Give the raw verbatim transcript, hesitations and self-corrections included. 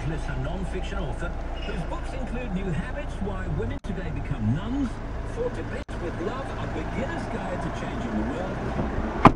evangelist and non-fiction author, whose books include New Habits, Why Women Today Become Nuns, For Debates with Love, A Beginner's Guide to Changing the World,